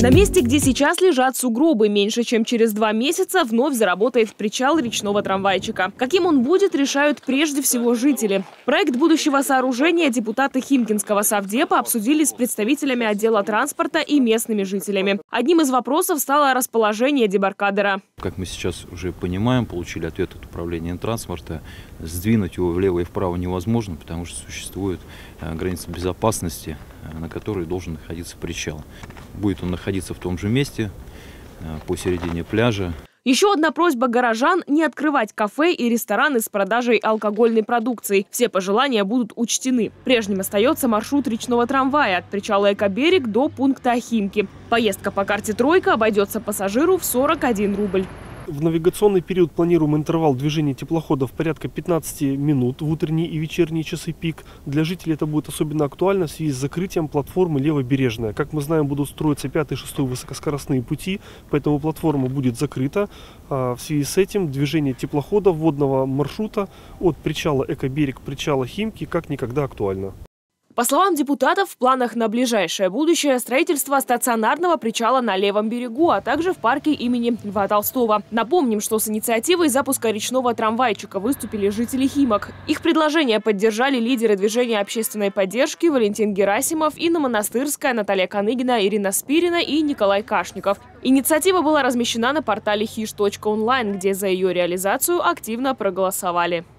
На месте, где сейчас лежат сугробы, меньше чем через 2 месяца вновь заработает причал речного трамвайчика. Каким он будет, решают прежде всего жители. Проект будущего сооружения депутаты Химкинского совдепа обсудили с представителями отдела транспорта и местными жителями. Одним из вопросов стало расположение дебаркадера. Как мы сейчас уже понимаем, получили ответ от управления транспорта, сдвинуть его влево и вправо невозможно, потому что существует граница безопасности, на которой должен находиться причал. Будет он находиться в том же месте, посередине пляжа. Еще одна просьба горожан – не открывать кафе и рестораны с продажей алкогольной продукции. Все пожелания будут учтены. Прежним остается маршрут речного трамвая от причала Экоберег до пункта Химки. Поездка по карте «Тройка» обойдется пассажиру в 41 рубль. В навигационный период планируем интервал движения теплоходов порядка 15 минут в утренние и вечерние часы пик. Для жителей это будет особенно актуально в связи с закрытием платформы Левобережная. Как мы знаем, будут строиться 5 и 6 высокоскоростные пути, поэтому платформа будет закрыта. В связи с этим движение теплоходов водного маршрута от причала Экоберег к причала Химки как никогда актуально. По словам депутатов, в планах на ближайшее будущее строительство стационарного причала на левом берегу, а также в парке имени Льва Толстого. Напомним, что с инициативой запуска речного трамвайчика выступили жители Химок. Их предложение поддержали лидеры движения общественной поддержки Валентин Герасимов, Инна Монастырская, Наталья Каныгина, Ирина Спирина и Николай Кашников. Инициатива была размещена на портале hish.online, где за ее реализацию активно проголосовали.